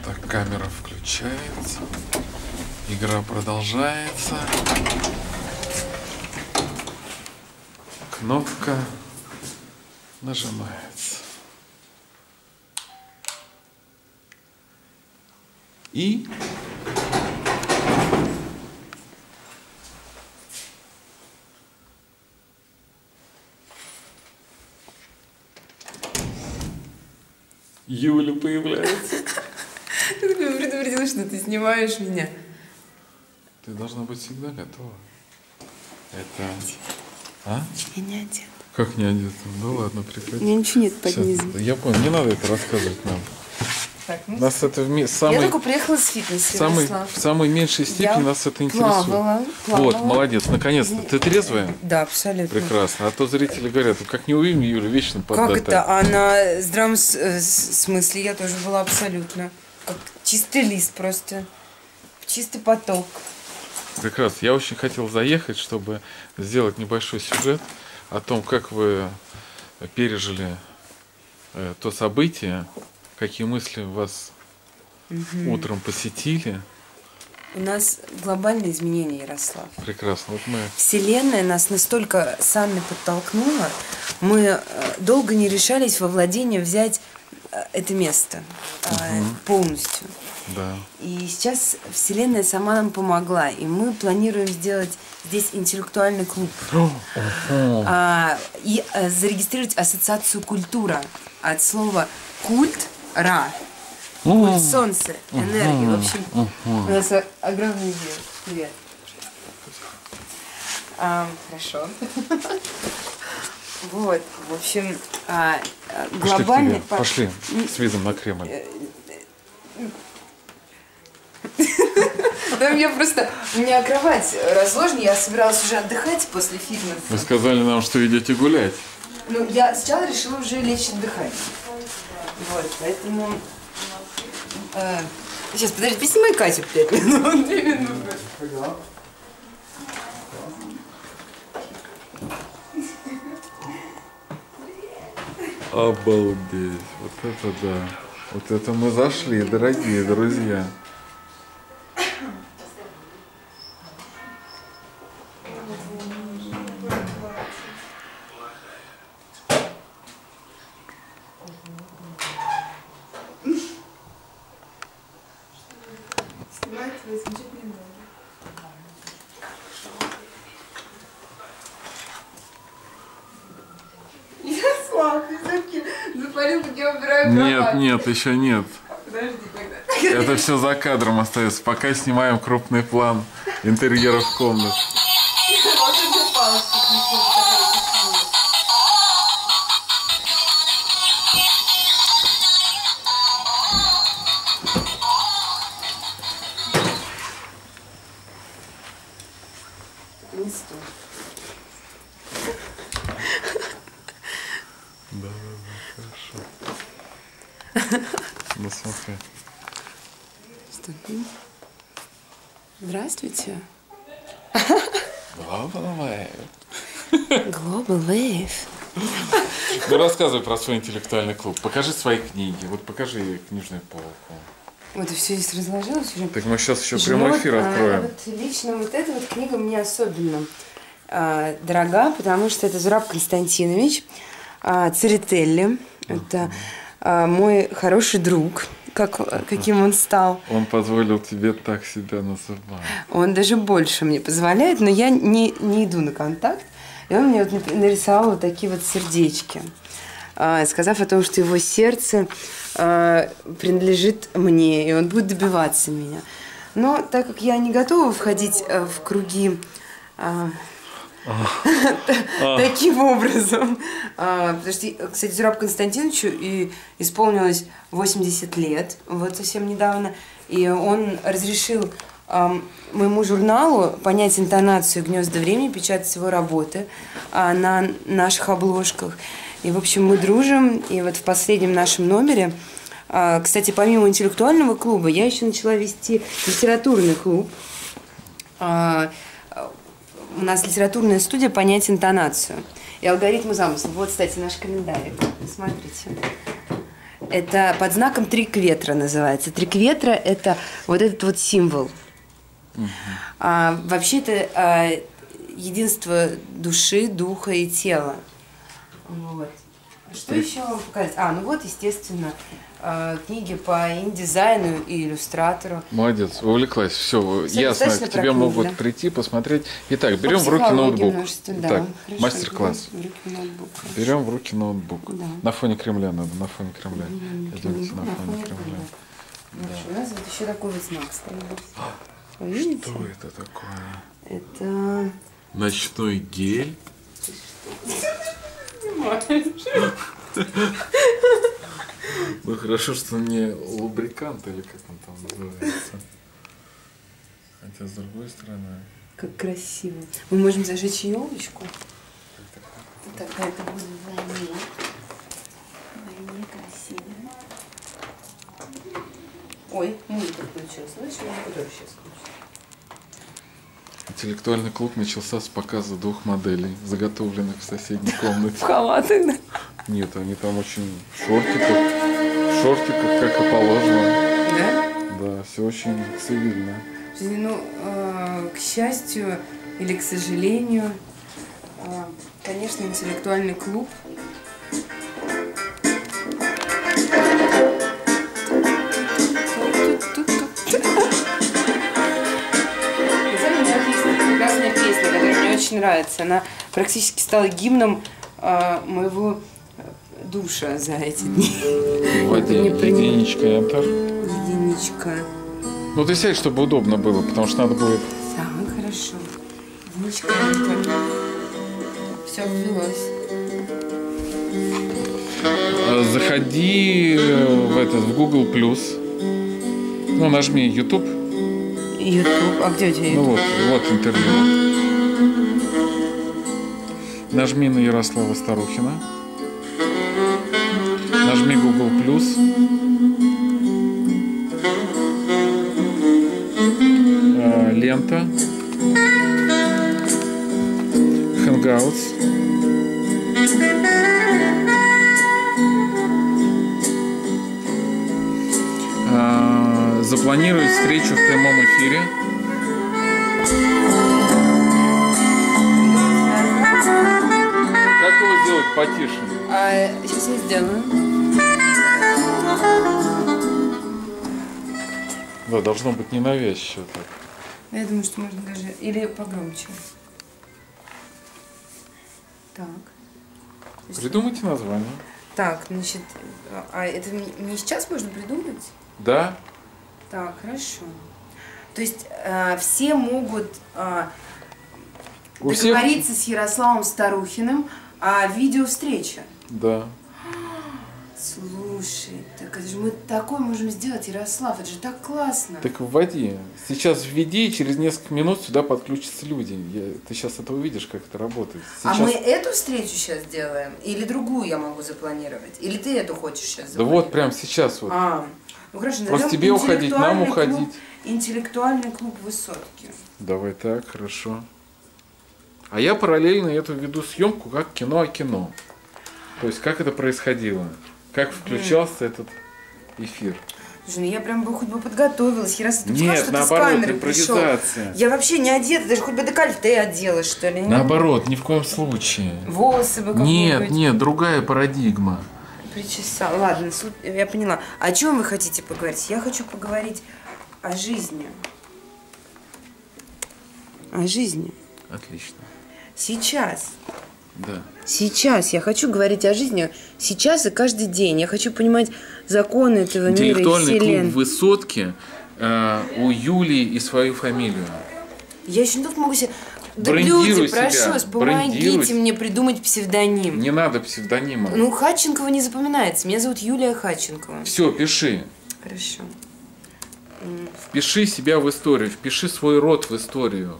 Так, камера включается. Игра продолжается. Кнопка нажимается. И Юля появляется. Ты меня предупредила, что ты снимаешь меня. Ты должна быть всегда готова. Это... А? Я не одета. Как не одета? Ну ладно, прекрати. У меня ничего нет под низом. Я понял, не надо это рассказывать нам. Так, ну, Нас это я только приехала с фитнеса, в самой меньшей степени нас это интересует. Плавала. Вот, молодец, наконец-то. Ты трезвая? Да, абсолютно. Прекрасно. А то зрители говорят, как не увидим Юлю, вечно поддатая. Как это? А на здравом смысле я тоже была абсолютно. Как чистый лист просто. Чистый поток. Прекрасно. Я очень хотел заехать, чтобы сделать небольшой сюжет о том, как вы пережили то событие, какие мысли вас утром посетили. У нас глобальные изменения, Ярослав. Прекрасно. Вот мы... Вселенная нас настолько сами подтолкнула, мы долго не решались во владение взять это место полностью. Да. И сейчас Вселенная сама нам помогла, и мы планируем сделать здесь интеллектуальный клуб. И зарегистрировать ассоциацию «Культура» от слова «культ-ра». Культ солнца, энергии. В общем, у нас огромный идея. Привет. Хорошо. Вот, в общем, глобальный... Пошли с видом на Кремль. Да, у меня кровать разложена, я собиралась уже отдыхать после фитнеса. Вы сказали нам, что идете гулять. Ну, я сначала решила уже лечь отдыхать. Вот, поэтому... Сейчас, подожди, поснимай Катю 5 минут, 2 минуты. Обалдеть, вот это да. Вот это мы зашли, дорогие друзья. Запалил, как я убираю кровать. Нет, еще нет. Подожди, когда. Это все за кадром остается. Пока снимаем крупный план интерьеров комнат. Да, хорошо. Ну смотри. Здравствуйте. Global Wave. Global Wave. Ну рассказывай про свой интеллектуальный клуб. Покажи свои книги. Вот покажи книжную полку. Вот и все здесь разложилось уже. Так мы сейчас еще прямой эфир откроем. Вот лично вот эта вот книга мне особенно дорога, потому что это Зураб Константинович Церетели. Это мой хороший друг, каким он стал. Он позволил тебе так себя называть. Он даже больше мне позволяет, но я не иду на контакт. И он мне вот нарисовал вот такие вот сердечки, сказав о том, что его сердце принадлежит мне, и он будет добиваться меня. Но так как я не готова входить в круги таким образом, потому что, кстати, Зурабу Константиновичу исполнилось 80 лет, вот совсем недавно, и он разрешил моему журналу понять интонацию «Гнезда времени», печатать его работы на наших обложках. И, в общем, мы дружим, и вот в последнем нашем номере, кстати, помимо интеллектуального клуба, я еще начала вести литературный клуб. У нас литературная студия «Понять интонацию» и алгоритмы замысла. Вот, кстати, наш календарик. Смотрите. Это под знаком Трикветра называется. Трикветра – это вот этот вот символ. Вообще это единство души, духа и тела. Вот. Что еще вам показать? Ну вот, естественно, книги по индизайну и иллюстратору. Молодец, увлеклась. Все ясно, к тебе могут прийти, посмотреть. Итак, берем в руки ноутбук. Итак, мастер-класс. Берем в руки ноутбук. Да. На фоне Кремля надо, на фоне Кремля. Идемте на фоне Кремля. Да. У нас вот еще такой вот знак стоит. Видите? Что это такое? Это... Ночной гель. Ну хорошо, что не лубрикант, или как он там называется. Хотя с другой стороны. Как красиво. Мы можем зажечь елочку. Тогда это будет вдвойне. Вдвойне красиво. Ой, музыка включилась. Слышишь, я буду сейчас включить. Интеллектуальный клуб начался с показа 2 моделей, заготовленных в соседней комнате. В халатах, да? Нет, они там очень в шортиках, как и положено. Да? Да, все очень цивильно. Ну, к счастью или к сожалению, конечно, интеллектуальный клуб. Прекрасная песня, которая мне очень нравится. Она практически стала гимном моего душа за эти дни. Единичка, Enter. Единичка. Ну ты сядь, чтобы удобно было, потому что надо будет... Так, хорошо. Единичка, Enter. Все ввелось. Заходи в Google+. Ну, нажми YouTube. YouTube. А где у тебя YouTube? Ну вот интервью. Нажми на Ярослава Старухина. Нажми Google+. Лента. Hangouts. Запланировать встречу в прямом эфире. Как его сделать потише? Сейчас я сделаю. Да, должно быть ненавязчиво так. Я думаю, что можно даже... Или погромче. Так. Придумайте название. Так, значит... это мне сейчас можно придумать? Да. Так, хорошо. То есть все могут договориться с Ярославом Старухиным о видеовстрече. Да. Слушай, так это же мы такое можем сделать, Ярослав, это же так классно. Так вводи. Сейчас введи, и через несколько минут сюда подключатся люди. Ты сейчас это увидишь, как это работает. Сейчас... А мы эту встречу сейчас делаем? Или другую я могу запланировать? Или ты эту хочешь сейчас запланировать? Да вот прямо сейчас вот. Ну хорошо, просто тебе уходить, нам уходить. Интеллектуальный клуб Высотки. Давай так, хорошо. А я параллельно эту веду съемку как кино о кино. То есть как это происходило, как включался этот эфир. Слушай, ну я прям бы хоть бы подготовилась. Я раз ты нет, сказал, что наоборот, ты с камерой импровизация. Пришел. Я вообще не одета, даже хоть бы декольте одела, что ли. Наоборот, ни в коем случае. Волосы бы как-нибудь. Нет, другая парадигма. Причесал. Ладно, я поняла. О чем вы хотите поговорить? Я хочу поговорить о жизни. О жизни. Отлично. Сейчас. Да. Сейчас. Я хочу говорить о жизни. Сейчас и каждый день. Я хочу понимать законы этого мира и Интеллектуальный вселенной. клуб Высотки у Юлии и свою фамилию. Я еще не только могу себе... Да Брендируй люди, себя. прошу вас, помогите мне придумать псевдоним. Не надо псевдонима. Ну, Хатченкова не запоминается. Меня зовут Юлия Хатченкова. Все, пиши. Хорошо. Впиши себя в историю, впиши свой род в историю.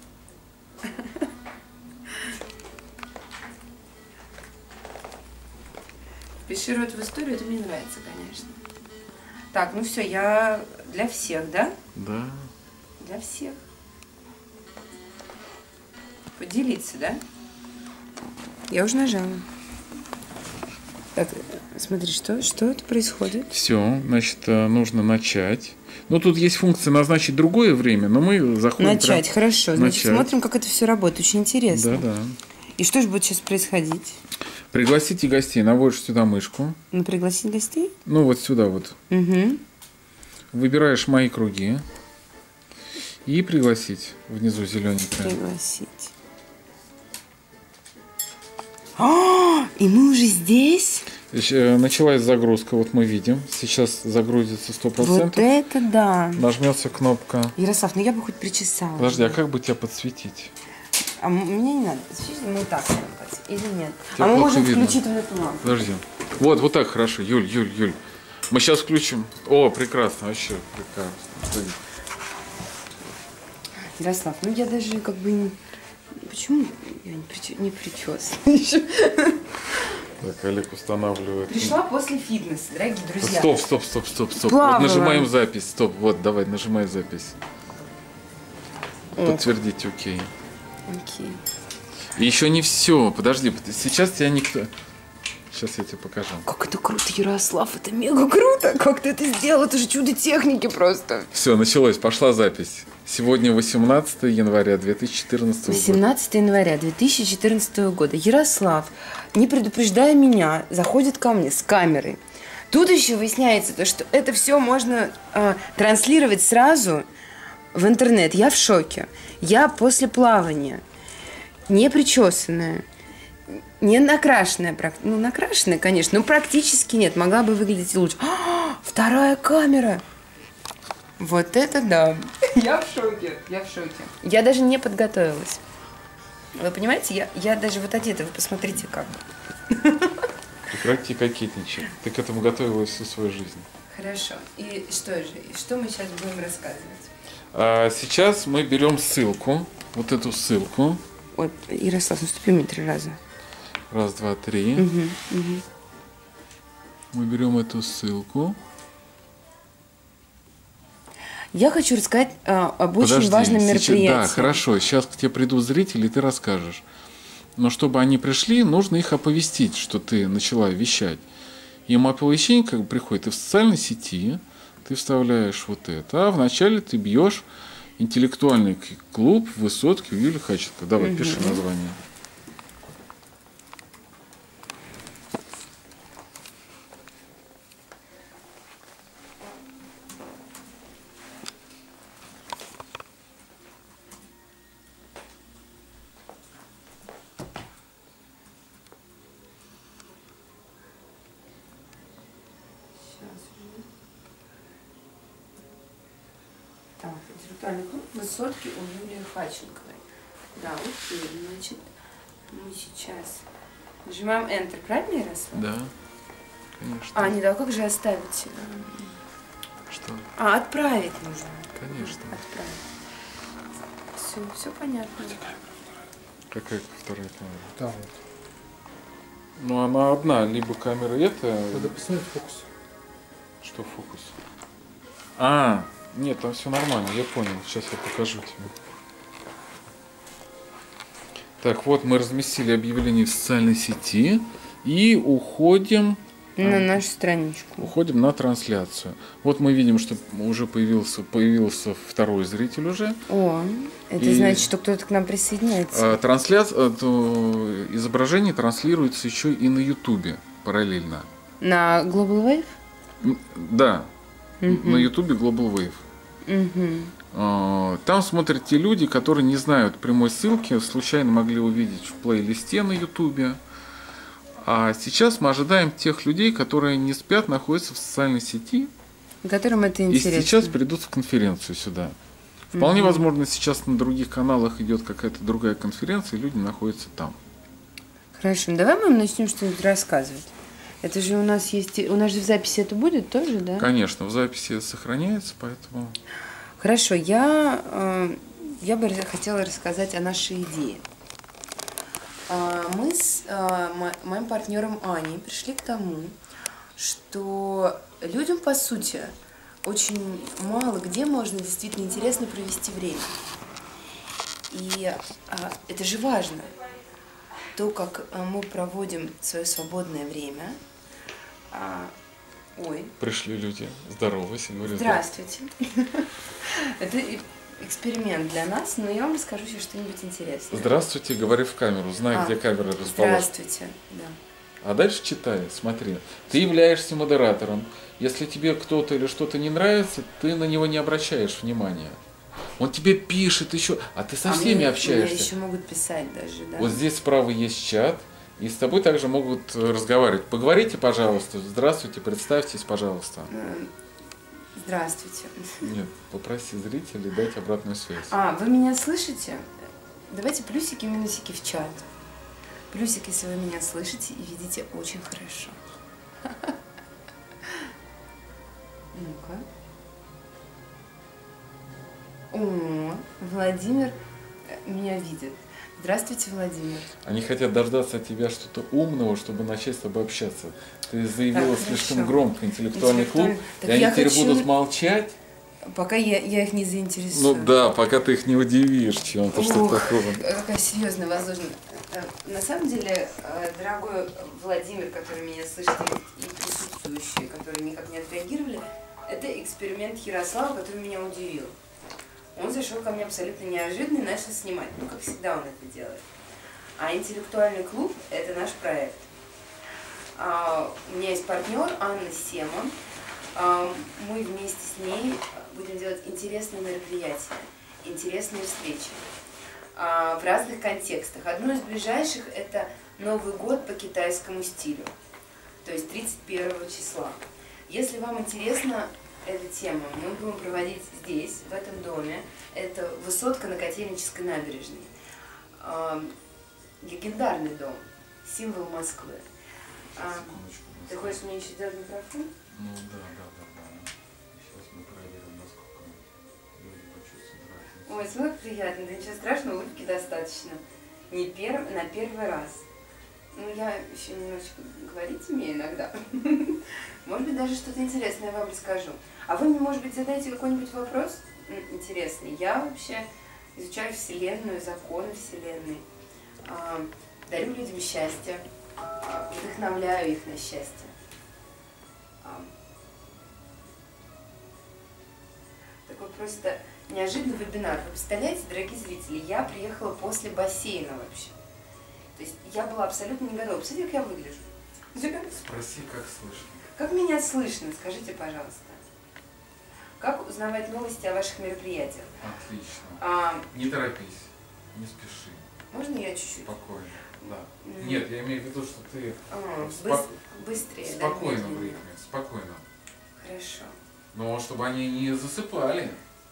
Впиши род в историю, это мне нравится, конечно. Так, ну все, я для всех, да? Да. Для всех. Поделиться, да? Я уже нажала. Так, смотри, что это происходит? Все, значит, нужно начать. Ну, тут есть функция назначить другое время, но мы заходим... Начать, хорошо. Значит, Начать. смотрим, как это все работает. Очень интересно. Да. И что же будет сейчас происходить? Пригласите гостей, наводишь сюда мышку. Ну, пригласить гостей? Ну, вот сюда вот. Угу. Выбираешь мои круги. И пригласить. Внизу зелененькое. Пригласить. И мы уже здесь? Началась загрузка, вот мы видим. Сейчас загрузится 100%. Вот это да. Нажмется кнопка. Ярослав, ну я бы хоть причесала. Подожди, а как бы тебя подсветить? А мне не надо подсветить, мы вот так будем подсветить. Или нет? Тебя мы плохо можем видно. включить вот эту лампу. Подожди. Вот так хорошо. Юль. Мы сейчас включим. О, прекрасно, вообще прекрасно. Ярослав, ну я даже как бы... Почему я не причесана? Так, Олег устанавливает. Пришла после фитнеса, дорогие друзья. Стоп. Плавала. Вот нажимаем запись. Стоп, вот, давай, нажимай запись. Подтвердить, окей. Окей. И еще не все. Подожди, сейчас тебя никто... Сейчас я тебе покажу. Как это круто, Ярослав, это мега круто. Как ты это сделал? Это же чудо техники просто. Все, началось, пошла запись. Сегодня 18 января 2014 года. 18 января 2014 года. Ярослав, не предупреждая меня, заходит ко мне с камерой. Тут еще выясняется то, что это все можно транслировать сразу в интернет. Я в шоке. Я после плавания, не причесанная, не накрашенная. Ну, накрашенная, конечно, но практически нет. Могла бы выглядеть лучше. Вторая камера. Вот это да. Я в шоке. Я даже не подготовилась. Вы понимаете, я даже вот одета, вы посмотрите как. Прекрати кокетничать. Ты к этому готовилась всю свою жизнь. Хорошо. И что же? И что мы сейчас будем рассказывать? Сейчас мы берем ссылку. Вот эту ссылку. Ой, Ярослав, наступи мне 3 раза. 1, 2, 3. Мы берем эту ссылку. Я хочу рассказать об очень важном мероприятии. Да, хорошо. Сейчас к тебе придут зрители, и ты расскажешь. Но чтобы они пришли, нужно их оповестить, что ты начала вещать. Им оповещение как бы приходит. Ты в социальной сети, ты вставляешь вот это, а вначале ты бьешь интеллектуальный клуб в Высотке у Юлии Хаченко. Давай, пиши название. Так, интеллектуальный клуб Высотки у Юлии Хаченковой. Да, окей, значит, мы сейчас нажимаем Enter, правильно, Ярослав? Да, конечно. Нет, а как же оставить? Что? Отправить нужно. Конечно. Отправить. Все понятно. Какая вторая камера? Там вот. Ну, она одна, либо камера это... Надо посмотреть фокус. Что фокус? Нет, там все нормально, я понял. Сейчас я покажу тебе. Так, вот мы разместили объявление в социальной сети и уходим... На нашу страничку. Уходим на трансляцию. Вот мы видим, что уже появился второй зритель уже. Это значит, что кто-то к нам присоединяется. Изображение транслируется еще и на Ютубе параллельно. На Global Wave? Да, на Ютубе Global Wave. Там смотрят те люди, которые не знают прямой ссылки, случайно могли увидеть в плейлисте на Ютубе. А сейчас мы ожидаем тех людей, которые не спят, находятся в социальной сети. Которым это интересно. И сейчас придут в конференцию сюда. Вполне возможно, сейчас на других каналах идет какая-то другая конференция, и люди находятся там. Хорошо, давай мы начнем что-нибудь рассказывать. Это же у нас есть... У нас же в записи это будет тоже, да? Конечно, в записи сохраняется, поэтому... Хорошо, я бы хотела рассказать о нашей идее. Мы с моим партнером Аней пришли к тому, что людям, по сути, очень мало где можно действительно интересно провести время. И это же важно. То, как мы проводим свое свободное время, Ой. Пришли люди, здоровайся, говорят. Здравствуйте. Это эксперимент для нас, но я вам расскажу еще что-нибудь интересное. Здравствуйте, говори в камеру, знай, где камера расположена. Здравствуйте, да. А дальше читай, смотри. Ты являешься модератором. Если тебе кто-то или что-то не нравится, ты на него не обращаешь внимания. Он тебе пишет еще, а ты со всеми общаешься. Мне еще могут писать даже, да. Вот здесь справа есть чат, и с тобой также могут разговаривать. Поговорите, пожалуйста. Здравствуйте, представьтесь, пожалуйста. Здравствуйте. Нет, попроси зрителей дать обратную связь. Вы меня слышите? Давайте плюсики и минусики в чат. Плюсик, если вы меня слышите и видите очень хорошо. Ну-ка. О, Владимир меня видит. Здравствуйте, Владимир. Они хотят дождаться от тебя что-то умного, чтобы начать с тобой общаться. Ты заявила Так, слишком хорошо. громко интеллектуальный клуб, Так и они я теперь хочу- будут молчать. Пока я их не заинтересую. Ну да, пока ты их не удивишь чем-то, что Ух, такого. Какая серьезная возможность. На самом деле, дорогой Владимир, который меня слышит, и присутствующие, которые никак не отреагировали, это эксперимент Ярослава, который меня удивил. Он зашел ко мне абсолютно неожиданно и начал снимать. Ну, как всегда он это делает. А интеллектуальный клуб – это наш проект. У меня есть партнер Анна Семон. Мы вместе с ней будем делать интересные мероприятия, интересные встречи в разных контекстах. Одно из ближайших – это Новый год по китайскому стилю, то есть 31 числа. Если вам интересна эта тема, мы будем проводить здесь, в этом доме. Это высотка на Котельнической набережной. Легендарный дом, символ Москвы. Ты хочешь мне еще сделать микрофон? Ну да. Сейчас мы проверим, насколько люди почувствуют разницу. Ой, смотри, приятно, да ничего страшного, улыбки достаточно. На первый раз. Ну, я еще немножечко говорить умею иногда. Может быть, даже что-то интересное я вам расскажу. А вы мне, может быть, задаете какой-нибудь вопрос интересный? Я вообще изучаю Вселенную, законы Вселенной. Дарю людям счастье, вдохновляю их на счастье. Такой просто неожиданный вебинар. Вы представляете, дорогие зрители, я приехала после бассейна вообще. То есть я была абсолютно не готова. Посмотрите, как я выгляжу. Спроси, как слышно. Как меня слышно, скажите, пожалуйста. Как узнавать новости о ваших мероприятиях? Отлично. Не торопись, не спеши. Можно я чуть-чуть? Спокойно, да. Нет, я имею в виду, что ты быстрее, спокойно да? в ритме, спокойно. Хорошо. Но чтобы они не засыпали.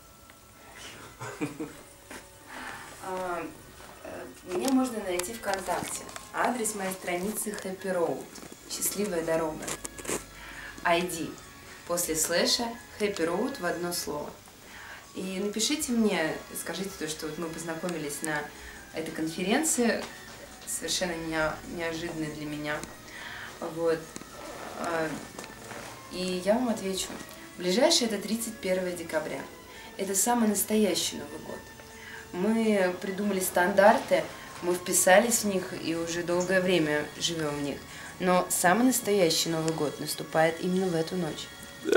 Меня можно найти ВКонтакте. Адрес моей страницы Happy Road. Счастливая дорога. ID. После слэша Happy Road в одно слово. И напишите мне, скажите то, что вот мы познакомились на этой конференции, совершенно неожиданной для меня. Вот. И я вам отвечу. Ближайшее это 31 декабря. Это самый настоящий Новый год. Мы придумали стандарты, мы вписались в них и уже долгое время живем в них. Но самый настоящий Новый год наступает именно в эту ночь.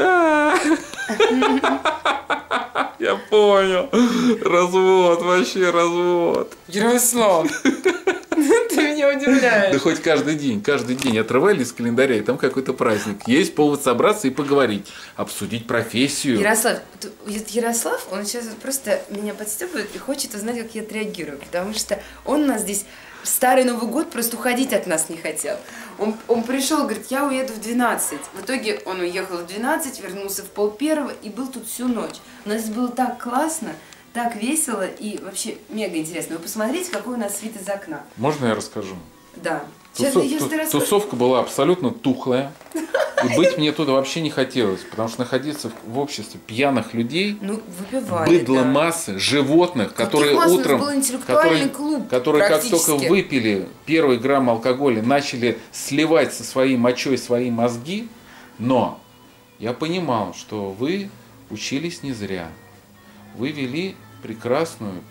Я понял. Развод, вообще развод. Ярослав, ты меня удивляешь. Да хоть каждый день отрывали из календаря, и там какой-то праздник. Есть повод собраться и поговорить, обсудить профессию. Ярослав, он сейчас просто меня подстёбывает и хочет узнать, как я отреагирую, потому что он у нас здесь в Старый Новый год просто уходить от нас не хотел. Он пришел, говорит, я уеду в 12. В итоге он уехал в 12, вернулся в 12:30 и был тут всю ночь. У нас здесь было так классно, так весело и вообще мега интересно. Вы посмотрите, какой у нас вид из окна. Можно я расскажу? Да. Тусовка была абсолютно тухлая. И быть мне туда вообще не хотелось, потому что находиться в обществе пьяных людей, выпивали, быдло массы, животных, которые утром, которые как только выпили первый грамм алкоголя, начали сливать со своей мочой свои мозги. Но я понимал, что вы учились не зря. Вы вели прекрасную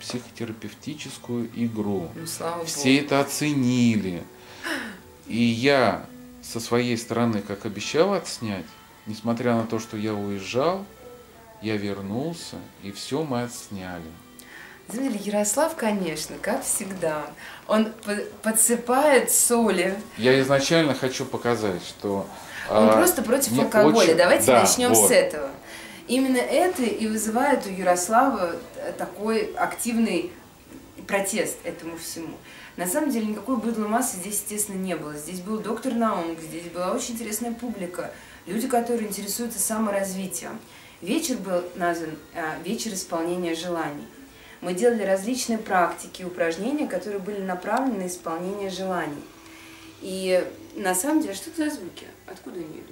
психотерапевтическую игру. Ну, слава Все Богу. это оценили. И я со своей стороны, как обещал отснять, несмотря на то, что я уезжал, я вернулся, и все мы отсняли. На самом деле, Ярослав, конечно, как всегда, он подсыпает соли. Я изначально хочу показать, что... Он просто против алкоголя. Очень... Давайте да, начнем вот. с этого. Именно это и вызывает у Ярослава такой активный протест этому всему. На самом деле никакой быдлой массы здесь, естественно, не было. Здесь был доктор наук, здесь была очень интересная публика, люди, которые интересуются саморазвитием. Вечер был назван «Вечер исполнения желаний». Мы делали различные практики, упражнения, которые были направлены на исполнение желаний. И на самом деле, что это за звуки? Откуда они идут?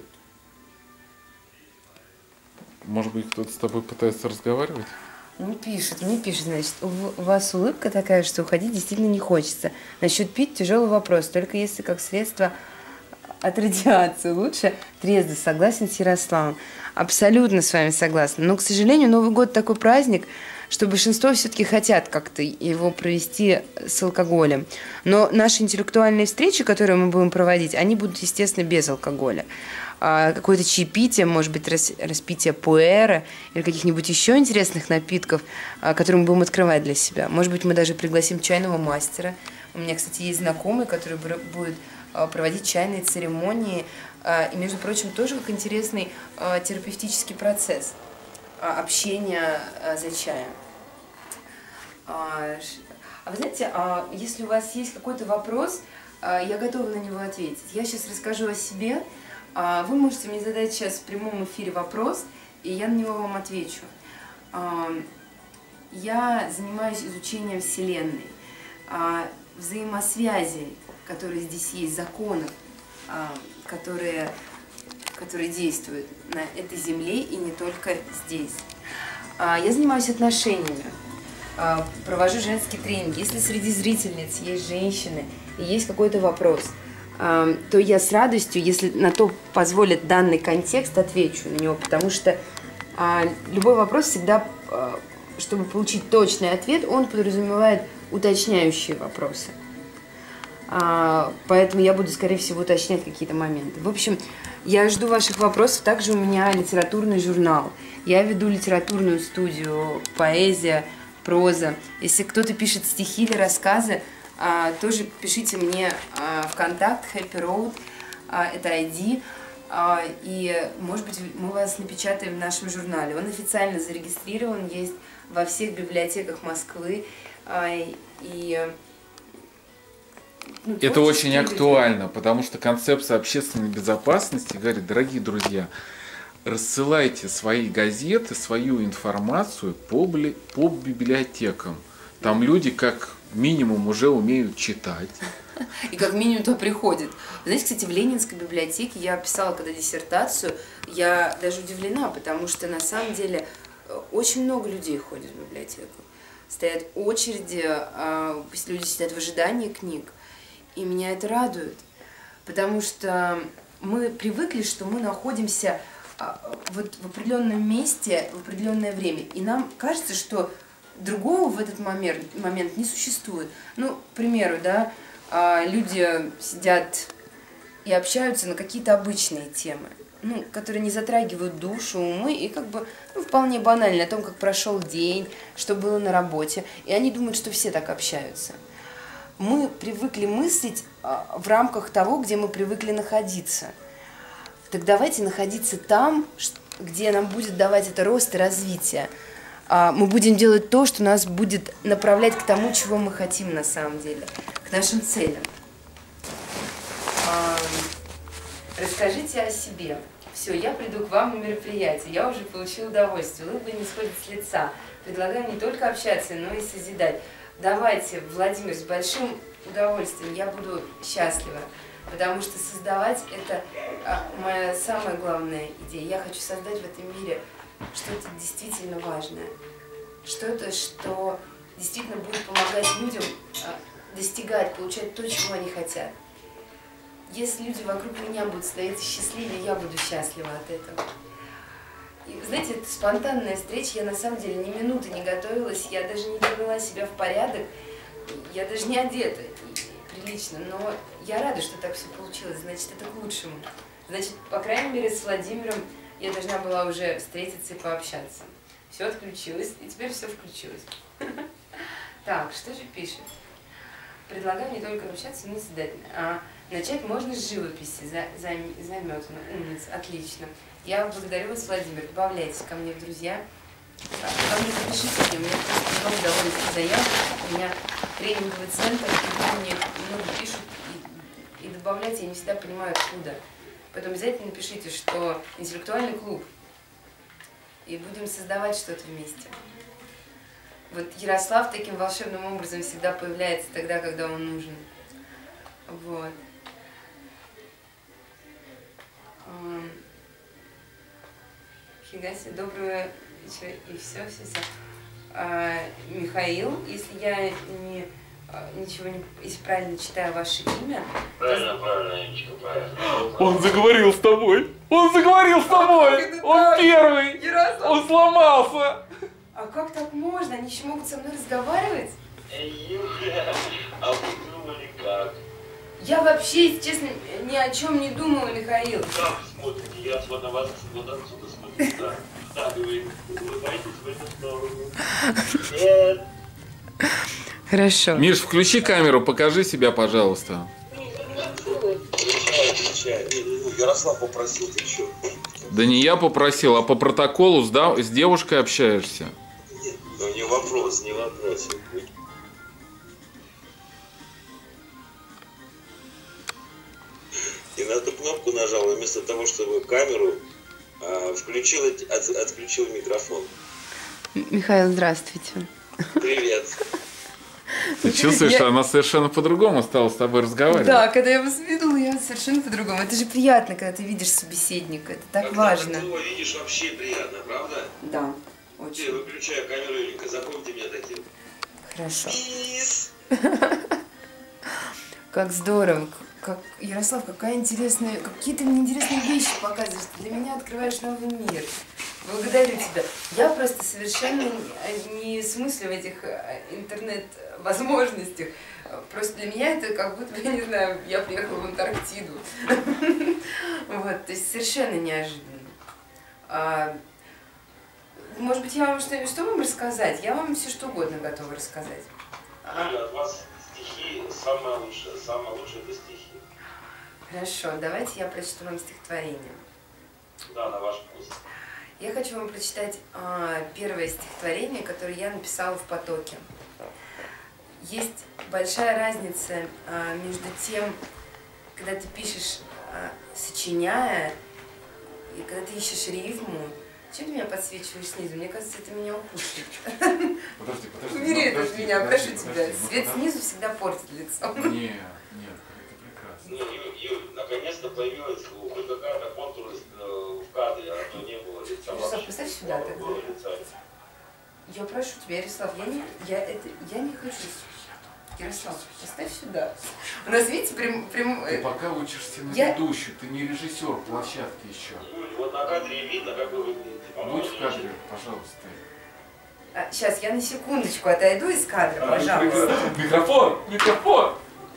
Может быть, кто-то с тобой пытается разговаривать? Мне пишет, значит, у вас улыбка такая, что уходить действительно не хочется. Насчет пить тяжелый вопрос, только если как средство от радиации лучше трезво. Согласен с Ярославом. Абсолютно с вами согласна. Но, к сожалению, Новый год такой праздник, что большинство все-таки хотят как-то его провести с алкоголем. Но наши интеллектуальные встречи, которые мы будем проводить, они будут, естественно, без алкоголя. Какое-то чаепитие, может быть, распитие пуэра или каких-нибудь еще интересных напитков, которые мы будем открывать для себя. Может быть, мы даже пригласим чайного мастера. У меня, кстати, есть знакомый, который будет проводить чайные церемонии. И, между прочим, тоже как интересный терапевтический процесс общения за чаем. А вы знаете, если у вас есть какой-то вопрос, я готова на него ответить. Я сейчас расскажу о себе. Вы можете мне задать сейчас в прямом эфире вопрос, и я на него вам отвечу. Я занимаюсь изучением Вселенной, взаимосвязей, которые здесь есть, законов, которые действуют на этой земле и не только здесь. Я занимаюсь отношениями, провожу женские тренинги. Если среди зрительниц есть женщины и есть какой-то вопрос, то я с радостью, если на то позволит данный контекст, отвечу на него, потому что любой вопрос всегда, чтобы получить точный ответ, он подразумевает уточняющие вопросы. Поэтому я буду, скорее всего, уточнять какие-то моменты. В общем, я жду ваших вопросов. Также у меня литературный журнал. Я веду литературную студию, поэзия, проза. Если кто-то пишет стихи или рассказы, тоже пишите мне в контакт Happy Road, это ID, и, может быть, мы вас напечатаем в нашем журнале. Он официально зарегистрирован, есть во всех библиотеках Москвы. Это очень актуально, потому что концепция общественной безопасности говорит: дорогие друзья, рассылайте свои газеты, свою информацию по библиотекам. Там люди как минимум уже умеют читать. И как минимум то приходит. Знаете, кстати, в Ленинской библиотеке я писала когда диссертацию, я даже удивлена, потому что на самом деле очень много людей ходит в библиотеку. Стоят очереди, люди сидят в ожидании книг. И меня это радует, потому что мы привыкли, что мы находимся вот в определенном месте в определенное время. И нам кажется, что другого в этот момент не существует. Ну, к примеру, да, люди сидят и общаются на какие-то обычные темы, ну, которые не затрагивают душу, умы, и как бы вполне банально о том, как прошел день, что было на работе. И они думают, что все так общаются. Мы привыкли мыслить в рамках того, где мы привыкли находиться. Так давайте находиться там, где нам будет давать это рост и развитие. Мы будем делать то, что нас будет направлять к тому, чего мы хотим на самом деле, к нашим целям. Расскажите о себе. Все, я приду к вам на мероприятие, я уже получила удовольствие, улыбка не сходит с лица. Предлагаю не только общаться, но и созидать. Давайте, Владимир, с большим удовольствием, я буду счастлива, потому что создавать – это моя самая главная идея. Я хочу создать в этом мире что-то действительно важное, что-то, что действительно будет помогать людям достигать, получать то, чего они хотят. Если люди вокруг меня будут становиться счастливее, я буду счастлива от этого. И, знаете, это спонтанная встреча, я на самом деле ни минуты не готовилась, я даже не привела себя в порядок, я даже не одета прилично, но я рада, что так все получилось, значит, это к лучшему. Значит, по крайней мере, с Владимиром я должна была уже встретиться и пообщаться. Все отключилось, и теперь все включилось. Так, что же пишет? Предлагаю не только общаться, но и созидательно. Начать можно с живописи, заметано, умница, отлично. Я благодарю вас, Владимир, добавляйтесь ко мне в друзья. Ко мне запишите, у меня просто много довольно заявок, у меня тренинговый центр, и мне много пишут, и добавлять я не всегда понимаю, откуда. Поэтому обязательно напишите, что интеллектуальный клуб, и будем создавать что-то вместе. Вот Ярослав таким волшебным образом всегда появляется тогда, когда он нужен. Вот. Фига себе, доброго вечера, и все. Михаил, если я если правильно читаю ваше имя. Правильно, Янечка, правильно. Он заговорил с тобой! Он заговорил с тобой! Он первый! Ярослав. Он сломался! А как так можно? Они еще могут со мной разговаривать? Юля, а вы думали как? Я вообще, если честно, ни о чем не думала, Михаил. Как смотрите? Я на вас вот отсюда смотрю, да. Да, вы улыбаетесь в эту сторону. Нет. Хорошо. Миш, включи камеру, покажи себя, пожалуйста. Включай. Ярослав попросил, ты что? Да не я попросил, а по протоколу с девушкой общаешься. Ну не вопрос, не вопрос. И на эту кнопку нажал, вместо того, чтобы камеру отключил микрофон. Михаил, здравствуйте. Привет. Ты чувствуешь, что она совершенно по-другому стала с тобой разговаривать? Да, когда я вас видела, я совершенно по-другому. Это же приятно, когда ты видишь собеседника. Это так важно. Когда ты его видишь, вообще приятно, правда? Да, Ты очень. выключай камеру, Юленька, запомните меня таким. Хорошо. Пис. Как здорово. Ярослав, какая интересная, какие-то мне интересные вещи показываешь. Ты для меня открываешь новый мир. Благодарю тебя. Я просто совершенно не смыслю в этих интернет-возможностях. Просто для меня это как будто, я не знаю, я приехала в Антарктиду. Вот, то есть совершенно неожиданно. Может быть, я вам что вам рассказать? Я вам все что угодно готова рассказать. Юля, от вас стихи самое лучшее это стихи. Хорошо, давайте я прочту вам стихотворение. Да, на ваш вкус. Я хочу вам прочитать первое стихотворение, которое я написала в потоке. Есть большая разница между тем, когда ты пишешь, сочиняя, и когда ты ищешь рифму. Чем ты меня подсвечиваешь снизу? Мне кажется, это меня укусит. Подожди. Убери это от меня, прошу тебя. Свет снизу всегда портит лицо. Нет, это прекрасно. Ну, Юль, наконец-то появилась хоть какая-то контурность в кадре, а то не было лица Ярослав, вообще. поставь сюда тогда. Было лица. Я прошу тебя, Ярослав, я не хочу. Ярослав, поставь сюда. У нас, видите, Ты пока учишься на ведущую, ты не режиссер площадки еще. Юль, вот на кадре видно, как вы выглядите. Будь в кадре, пожалуйста. Сейчас, я на секундочку отойду из кадра, пожалуйста. Микрофон!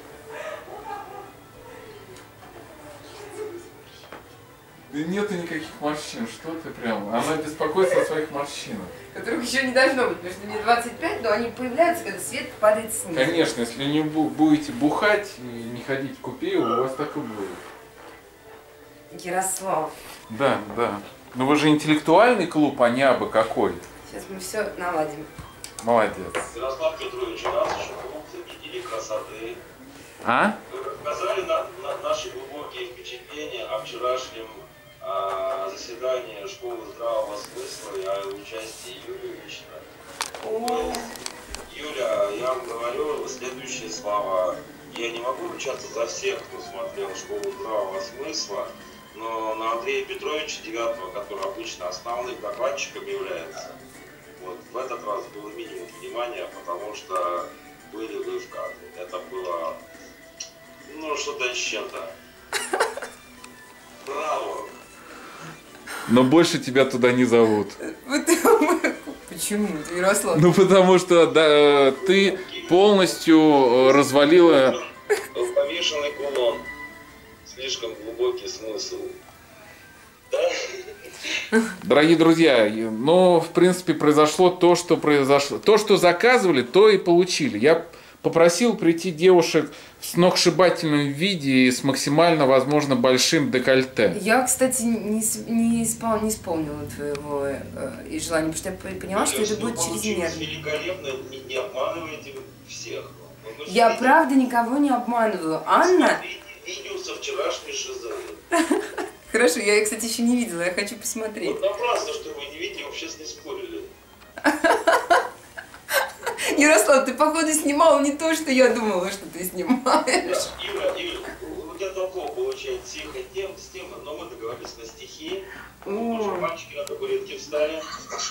Да нету никаких морщин, что ты прям. Она беспокоится о своих морщинах. Которых еще не должно быть, потому что мне 25, но они появляются, когда свет падает снизу. Конечно, если не будете бухать и не ходить в купе, у вас так и будет. Ярослав. Да. Но вы же интеллектуальный клуб, а не абы какой. Сейчас мы все наладим. Молодец. Ярослав Петрович, у нас еще клуб «Ценители красоты». А? Вы рассказали наши глубокие впечатления о вчерашнем заседании школы здравого смысла и о участии Юлии лично. Юля, я вам говорю следующие слова. Я не могу ручаться за всех, кто смотрел школу здравого смысла, но на Андрея Петровича Девятого, который обычно основным докладчиком является, вот в этот раз было минимум внимания, потому что были вы в кадре. Это было, что-то с чем-то. Браво! Но больше тебя туда не зовут. Почему, Ярослав? Ну потому что ты полностью развалила... Повешенный кулон. слишком глубокий смысл. Да? Дорогие друзья, ну, в принципе, произошло то, что произошло. То, что заказывали, то и получили. Я попросил прийти девушек в сногсшибательном виде и с максимально, возможно, большим декольте. Я, кстати, не исполнила твоего желания, потому что я поняла, что это будет чрезмерно. Великолепно, не обманывайте всех. Я правда никого не обманываю. Анна... Видео со вчерашней шизы. Хорошо, я, кстати, еще не видела, я хочу посмотреть. Вот напрасно, что вы не видите, вообще не спорили. Ярослав, ты, походу, снимал не то, что я думала, что ты снимаешь. Ира, у тебя толково получается тихо с тем, но мы договорились на стихи. Уже мальчики на табуретке встали.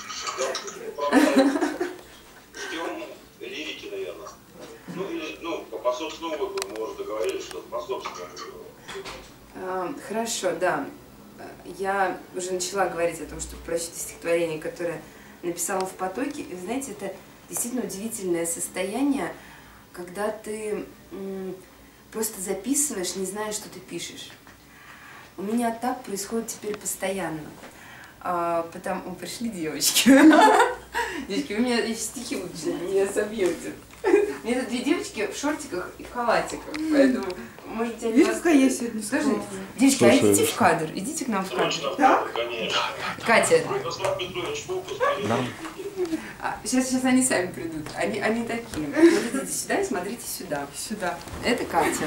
Ждем лирики, наверное. Ну, или, по собственному выбору, мы уже договорились, что по собственному выбору. Хорошо, да. Я уже начала говорить о том, что прочитать стихотворение, которое написала в потоке. И, знаете, это действительно удивительное состояние, когда ты просто записываешь, не зная, что ты пишешь. У меня так происходит теперь постоянно. Потому пришли девочки. Девочки, вы меня стихи учите, меня собьете. У меня тут две девочки в шортиках и в халатиках, поэтому, может быть, они вас... я сегодня Скажи, девочки, а идите в кадр, идите к нам в кадр. Да, конечно. Катя. Руслан Петрович, фокус, Сейчас они сами придут. Они такие. Вот идите сюда и смотрите сюда. Сюда. Это Катя.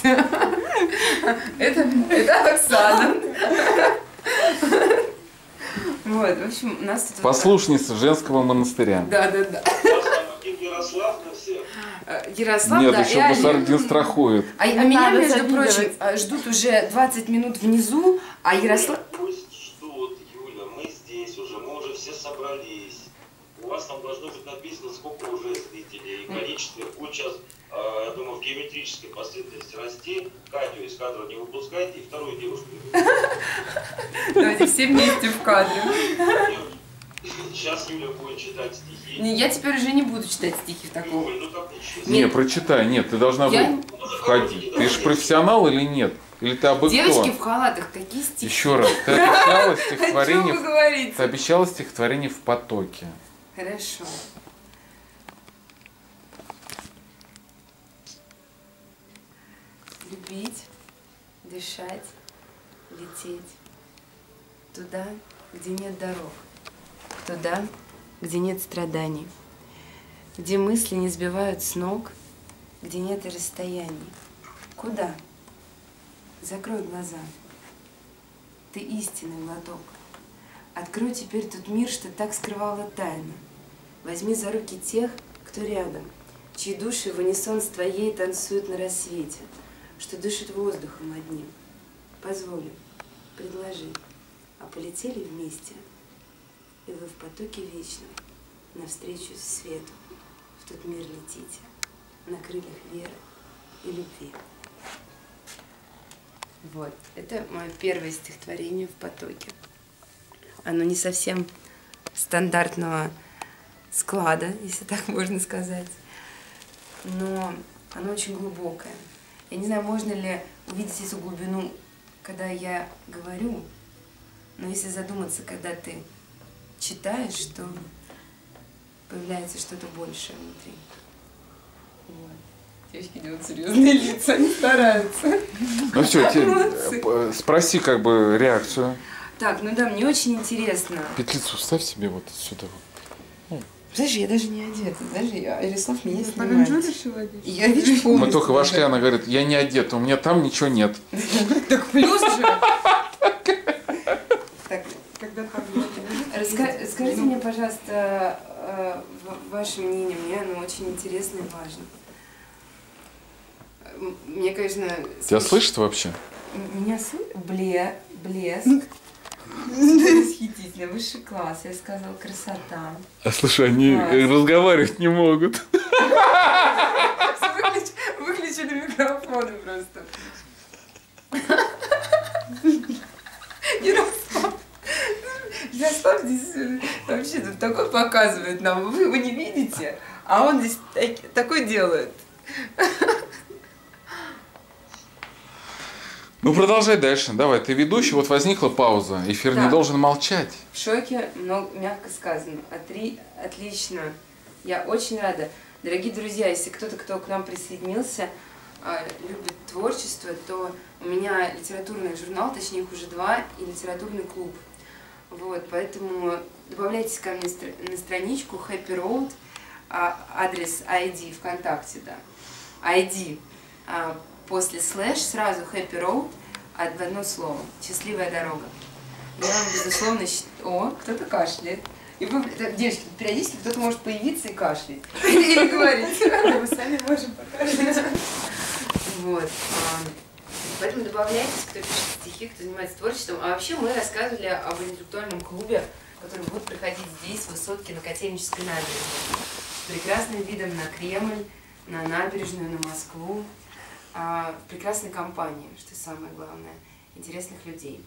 Это Оксана. Вот, в общем, у нас тут... Послушница женского монастыря. Да. Ярослав на всех. Ярослав, Нет, да, еще и Басардин страхует. А Не меня, надо между завидовать. прочим, ждут уже 20 минут внизу, а Ярослав... Пусть ждут, Юля, мы здесь уже, мы уже все собрались. У вас там должно быть написано, сколько уже зрителей. И количество будет сейчас, я думаю, в геометрической последовательности расти. Катю из кадра не выпускайте и вторую девушку не выпускайте. Давайте все вместе в кадре. Сейчас Юля будет читать стихи. Не, я теперь уже не буду читать стихи в таком. Юль, ну как нечестно. Не, прочитай, нет, ты должна входить. Ты же профессионал или нет? Или ты абы Девочки кто? в халатах, какие стихи? Еще раз, ты обещала О чем стихотворение, вы говорите? ты обещала стихотворение в потоке. Хорошо. Любить, дышать, лететь. Туда, где нет дорог. Туда, где нет страданий. Где мысли не сбивают с ног, где нет и расстояний. Куда? Закрой глаза. Ты истинный глоток. Открой теперь тот мир, что так скрывала тайна. Возьми за руки тех, кто рядом, чьи души в унисон с твоей танцуют на рассвете, что дышит воздухом одним. Позволю, предложи, а полетели вместе, и вы в потоке вечном навстречу свету в тот мир летите, на крыльях веры и любви. Вот, это мое первое стихотворение в потоке. Оно не совсем стандартного склада, если так можно сказать, но оно очень глубокое. Я не знаю, можно ли увидеть эту глубину, когда я говорю, но если задуматься, когда ты читаешь, то появляется что-то большее внутри. Вот. Девочки делают серьезные лица, они стараются. Ну все, спроси как бы реакцию. Так, ну да, мне очень интересно. Петлицу вставь себе вот сюда. Подожди, я даже не одета. Даже Ярослав меня Паранджу снимает. решила одеть? Я вижу полностью. Мы только вошли, она говорит, я не одета, у меня там ничего нет. Так плюс же. Так, Когда там нет. скажите мне, пожалуйста, ваше мнение. Мне оно очень интересно и важно. Мне, конечно... Тебя слышит вообще? Меня слышит? Блеск. Восхитительно. Высший класс. Я сказала, красота. А слушай, они Класс. разговаривать не могут. Выключили микрофоны просто. Ярослав здесь вообще тут такой показывает нам. Вы его не видите, а он здесь такой делает. Ну, продолжай дальше. Давай, ты ведущий, вот возникла пауза. Эфир не Да. должен молчать. В шоке, но мягко сказано. Отлично. Я очень рада. Дорогие друзья, если кто-то, кто к нам присоединился, любит творчество, то у меня литературный журнал, точнее их уже 2, и литературный клуб. Вот, поэтому добавляйтесь ко мне на страничку Happy Road, адрес ID ВКонтакте, да. ID после слэш сразу Happy Road, в одно слово. Счастливая дорога. Я вам, безусловно, О, кто-то кашляет. И вы, девочки, периодически кто-то может появиться и кашлять. Или говорить. Мы сами можем покажать. Вот. Поэтому добавляйтесь, кто пишет стихи, кто занимается творчеством. А вообще мы рассказывали об интеллектуальном клубе, который будет проходить здесь, в Высотке, на Котельнической набережной. С прекрасным видом на Кремль, на набережную, на Москву. В прекрасной компании, что самое главное, интересных людей.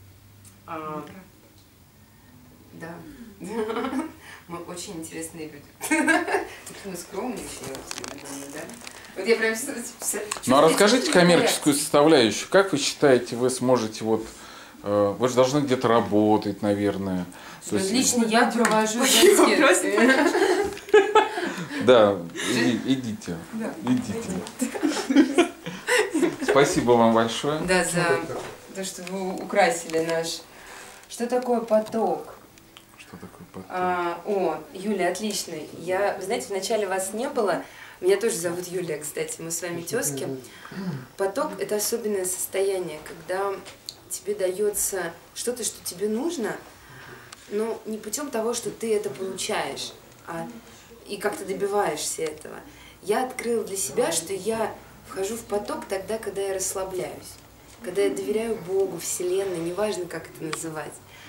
Да. Мы очень интересные люди. Мы скромные еще, да? Вот я прям... Ну, а расскажите коммерческую составляющую. Как вы считаете, вы сможете вот... Вы же должны где-то работать, наверное. То есть... Лично я провожу детские... Да, идите. Идите. Спасибо вам большое. Да, за то, что вы украсили наш... Что такое поток? Что такое поток? Юля, отлично. Вы знаете, вначале вас не было. Меня тоже зовут Юлия, кстати. Мы с вами тезки. Поток – это особенное состояние, когда тебе дается что-то, что тебе нужно, но не путем того, что ты это получаешь, и как ты добиваешься этого. Я открыла для себя, что я вхожу в поток тогда, когда я расслабляюсь, когда я доверяю Богу, Вселенной, неважно, как это называть.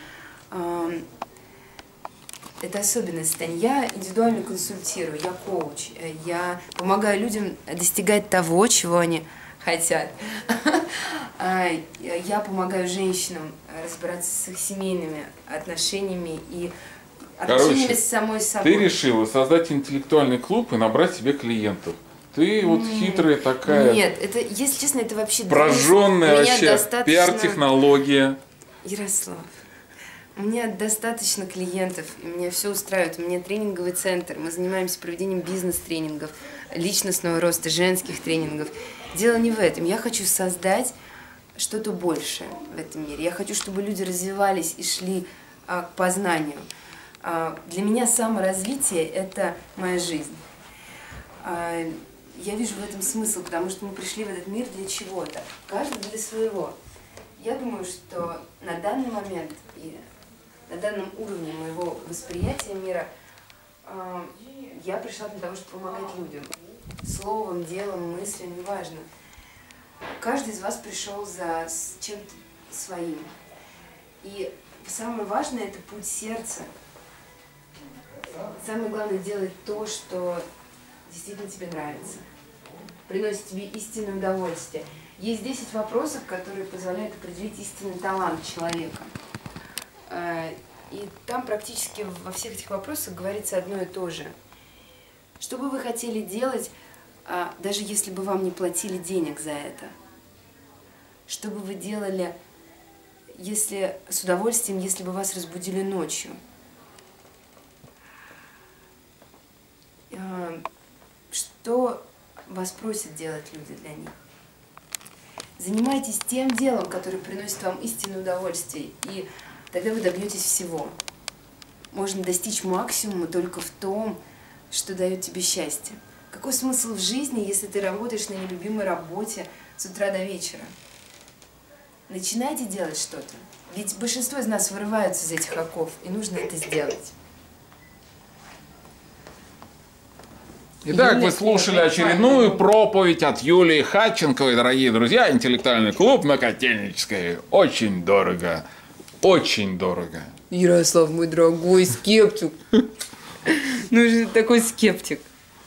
Это особенное состояние. Я индивидуально консультирую, я коуч, я помогаю людям достигать того, чего они хотят. Я помогаю женщинам разбираться с их семейными отношениями и отношениями с самой собой. Ты решила создать интеллектуальный клуб и набрать себе клиентов. Ты вот хитрая такая. Нет, это, если честно, это вообще... Прожженная вообще пиар-технология. Ярослав, у меня достаточно клиентов, и меня все устраивает. У меня тренинговый центр, мы занимаемся проведением бизнес-тренингов, личностного роста, женских тренингов. Дело не в этом. Я хочу создать что-то большее в этом мире. Я хочу, чтобы люди развивались и шли к познанию. Для меня саморазвитие – это моя жизнь. Я вижу в этом смысл, потому что мы пришли в этот мир для чего-то, каждый для своего. Я думаю, что на данный момент и на данном уровне моего восприятия мира я пришла для того, чтобы помогать людям. Словом, делом, мыслью, неважно. Каждый из вас пришел за чем-то своим. И самое важное – это путь сердца. Самое главное – делать то, что действительно тебе нравится, приносит тебе истинное удовольствие. Есть 10 вопросов, которые позволяют определить истинный талант человека. И там практически во всех этих вопросах говорится одно и то же. Что бы вы хотели делать, даже если бы вам не платили денег за это? Что бы вы делали, если с удовольствием, если бы вас разбудили ночью? Что вас просят делать люди для них? Занимайтесь тем делом, которое приносит вам истинное удовольствие, и тогда вы добьетесь всего. Можно достичь максимума только в том, что дает тебе счастье. Какой смысл в жизни, если ты работаешь на нелюбимой работе с утра до вечера? Начинайте делать что-то. Ведь большинство из нас вырываются из этих оков, и нужно это сделать. Итак, вы слушали очередную проповедь от Юлии Хатченковой, дорогие друзья. Интеллектуальный клуб на Котельнической. Очень дорого. Очень дорого. Ярослав, мой дорогой скептик. Ну же такой скептик.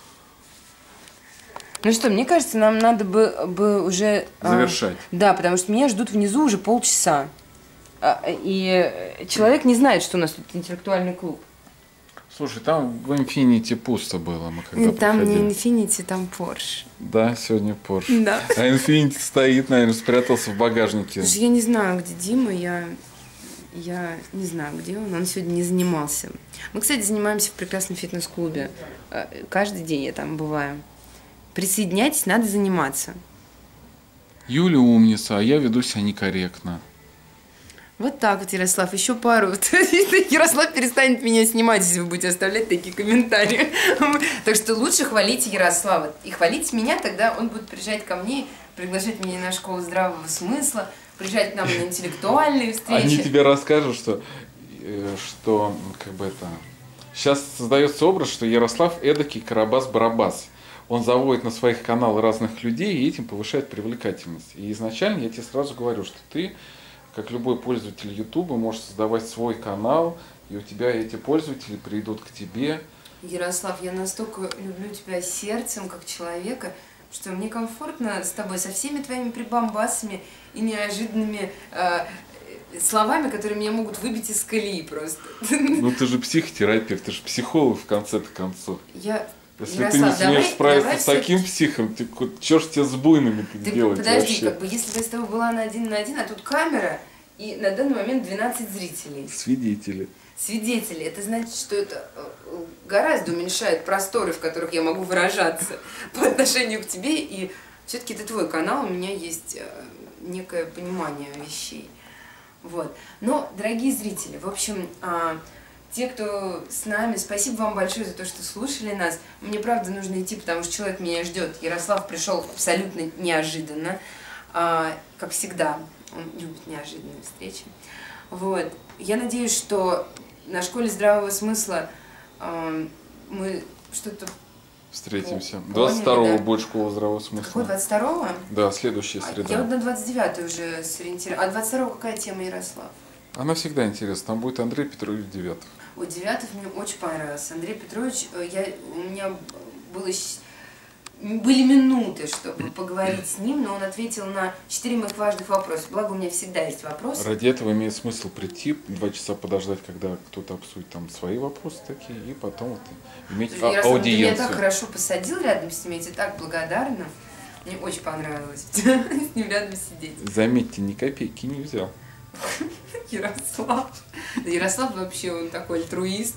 Ну что, мне кажется, нам надо бы уже... Завершать. Да, потому что меня ждут внизу уже полчаса. И человек не знает, что у нас тут интеллектуальный клуб. Слушай, там в Infinity пусто было, мы когда Там приходили. не Infinity, там Porsche. Да, сегодня Porsche. Да. А Infinity стоит, наверное, спрятался в багажнике. Слушай, я не знаю, где Дима, я не знаю, где он сегодня не занимался. Мы, кстати, занимаемся в прекрасном фитнес-клубе. Каждый день я там бываю. Присоединяйтесь, надо заниматься. Юля умница, а я веду себя некорректно. Вот так вот, Ярослав, еще пару. Ярослав перестанет меня снимать, если вы будете оставлять такие комментарии. Так что лучше хвалите Ярослава. И хвалите меня, тогда он будет приезжать ко мне, приглашать меня на школу здравого смысла, приезжать к нам на интеллектуальные встречи. Они тебе расскажут, что как бы это... Сейчас создается образ, что Ярослав эдакий Карабас-Барабас. Он заводит на своих каналы разных людей и этим повышает привлекательность. И изначально я тебе сразу говорю, что ты, как любой пользователь Ютуба, можешь создавать свой канал, и у тебя эти пользователи придут к тебе. Ярослав, я настолько люблю тебя сердцем, как человека, что мне комфортно с тобой, со всеми твоими прибамбасами и неожиданными словами, которые меня могут выбить из колеи просто. Ну ты же психотерапевт, ты же психолог в конце-то концов. Если Ярослав, ты не сумеешь справиться давай с таким психом, чё ж тебе с буйными-то делать подожди, вообще? как бы, если бы я с тобой была на 1 на 1, а тут камера, и на данный момент 12 зрителей. Свидетели. Свидетели. Это значит, что это гораздо уменьшает просторы, в которых я могу выражаться по отношению к тебе. И все-таки это твой канал, у меня есть некое понимание вещей. Вот. Но, дорогие зрители, в общем, те, кто с нами, спасибо вам большое за то, что слушали нас. Мне правда нужно идти, потому что человек меня ждет. Ярослав пришел абсолютно неожиданно, как всегда. Он любит неожиданные встречи. Вот. Я надеюсь, что на школе здравого смысла мы что-то... Встретимся. Поняли, 22-го да. будет школа здравого смысла. Какой, 22-го? Да, следующая среда. Я вот на 29-й уже сориентировалась. А 22-го какая тема, Ярослав? Она всегда интересна. Там будет Андрей Петрович Девятов. Ой, Девятов мне очень понравился. Андрей Петрович, у меня были минуты, чтобы поговорить с ним, но он ответил на 4 моих важных вопроса. Благо, у меня всегда есть вопросы. Ради этого имеет смысл прийти, 2 часа подождать, когда кто-то обсудит там свои вопросы такие, и потом вот иметь Ярослав, ты аудиенцию. меня так хорошо посадил рядом с ним, я тебе так благодарна. Мне очень понравилось с ним рядом сидеть. Заметьте, ни копейки не взял. Ярослав. Да Ярослав вообще, он такой альтруист.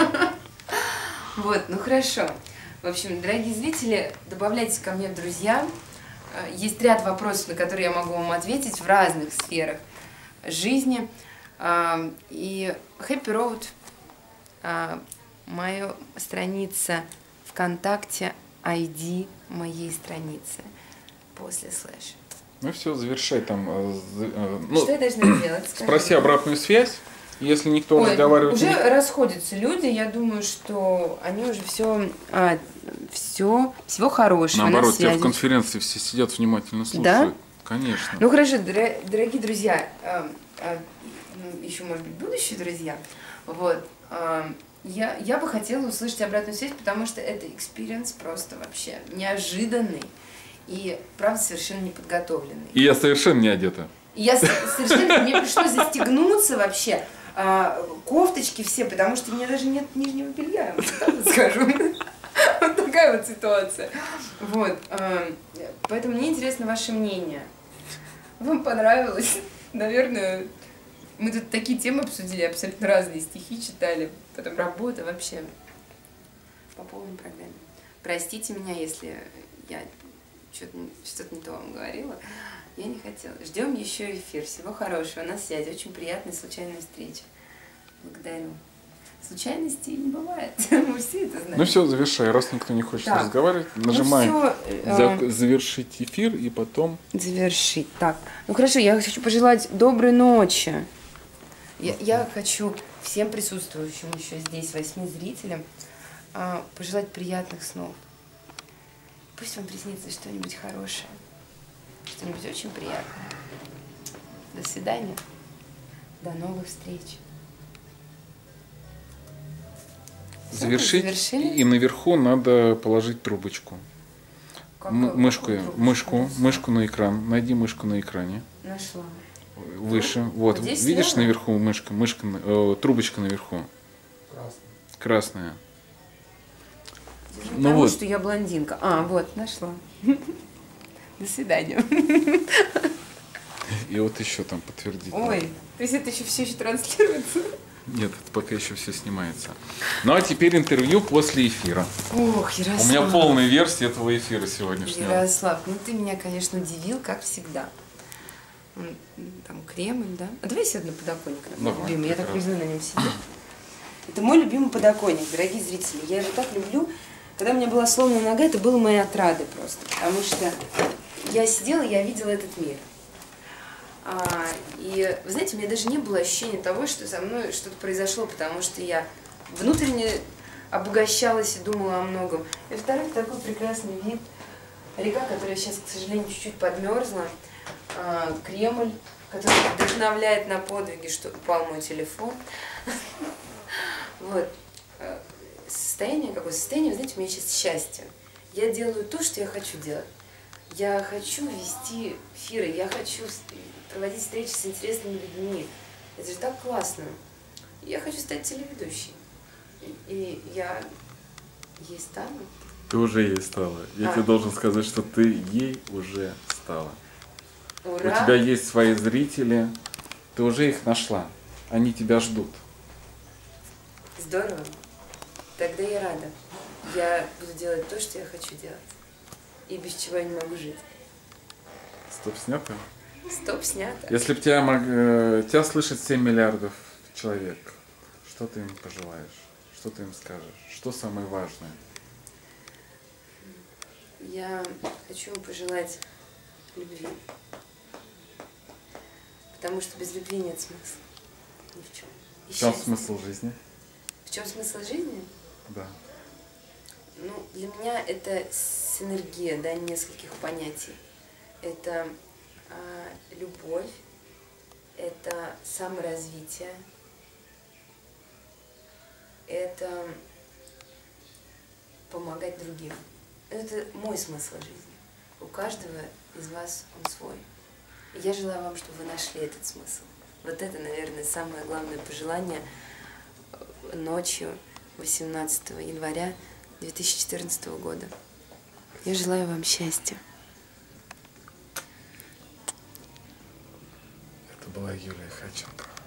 Вот, ну хорошо. В общем, дорогие зрители, добавляйтесь ко мне в друзья. Есть ряд вопросов, на которые я могу вам ответить в разных сферах жизни. И Happy Road, моя страница ВКонтакте, ID моей страницы после слэша. Ну все, завершай там. Что я должна делать? Спроси обратную связь. Если никто Ой, разговаривает... уже расходятся люди, я думаю, что они уже всего хорошего. Наоборот, на тебя в связи. конференции все сидят внимательно слушают. Да? Конечно. Ну хорошо, дорогие друзья, еще, может быть, будущие друзья, вот, я бы хотела услышать обратную связь, потому что это экспириенс просто вообще неожиданный и, правда, совершенно неподготовленный. И я совершенно не одета. И я совершенно, мне пришлось застегнуться вообще, кофточки все, потому что у меня даже нет нижнего белья, так скажу. Вот такая вот ситуация. Вот. Поэтому мне интересно ваше мнение. Вам понравилось? Наверное, мы тут такие темы обсудили, абсолютно разные стихи читали, потом работа вообще по полной программе. Простите меня, если я что-то не то вам говорила. Я не хотела. Ждем еще эфир. Всего хорошего. На связи. Очень приятной случайной встречи. Благодарю. Случайностей не бывает. Мы все это знаем. Ну все, завершай. Раз никто не хочет Так. разговаривать, нажимаем Ну, завершить эфир и потом... Завершить. Так. Ну хорошо, я хочу пожелать доброй ночи. Я хочу всем присутствующим еще здесь, 8 зрителям, пожелать приятных снов. Пусть вам приснится что-нибудь хорошее. Что-нибудь очень приятное. До свидания. До новых встреч. Завершить. Завершили? И наверху надо положить трубочку. Мышку на экран. Найди мышку на экране. Нашла. Выше. Вот. Здесь Видишь слева? наверху трубочка наверху. Красная. Не Ну потому, вот. что я блондинка. А, вот, нашла. До свидания. И вот еще там подтвердить. Ой, То есть это еще все еще транслируется? Нет, это пока еще все снимается. Ну а теперь интервью после эфира. ох, Ярослав. У меня полная версия этого эфира сегодняшнего. Ярослав, ну ты меня, конечно, удивил, как всегда. Там Кремль, да? А давай сяду на подоконник, Давай, любимый. Я так прекрасно. люблю на нем сидеть. Это мой любимый подоконник, дорогие зрители. Я его так люблю. Когда у меня была сломанная нога, это было моей отрадой просто. Потому что я сидела, я видела этот мир. И, вы знаете, у меня даже не было ощущения того, что со мной что-то произошло, потому что я внутренне обогащалась и думала о многом. И второй такой прекрасный вид. Река, которая сейчас, к сожалению, чуть-чуть подмерзла. Кремль, который вдохновляет на подвиги, что упал мой телефон. Вот. Состояние, какое состояние, вы знаете, у меня сейчас счастье. Я делаю то, что я хочу делать. Я хочу вести эфиры, я хочу проводить встречи с интересными людьми. Это же так классно. Я хочу стать телеведущей. И я ей стану. Ты уже ей стала. Я тебе должен сказать, что ты ей уже стала. Ура! У тебя есть свои зрители, ты уже их нашла. Они тебя ждут. Здорово. Тогда я рада. Я буду делать то, что я хочу делать. И без чего я не могу жить. Стоп, снято? Стоп, снято. Если бы тебя слышит 7 миллиардов человек, что ты им пожелаешь? Что ты им скажешь? Что самое важное? Я хочу им пожелать любви. Потому что без любви нет смысла. Ни в чем. И В чем счастья. смысл жизни? В чем смысл жизни? Да. Ну, для меня это синергия, да, нескольких понятий. Это любовь, это саморазвитие, это помогать другим. Это мой смысл жизни. У каждого из вас он свой. И я желаю вам, чтобы вы нашли этот смысл. Вот это, наверное, самое главное пожелание ночью 18 января 2014 года. Я желаю вам счастья. Это была Юлия Хаченко.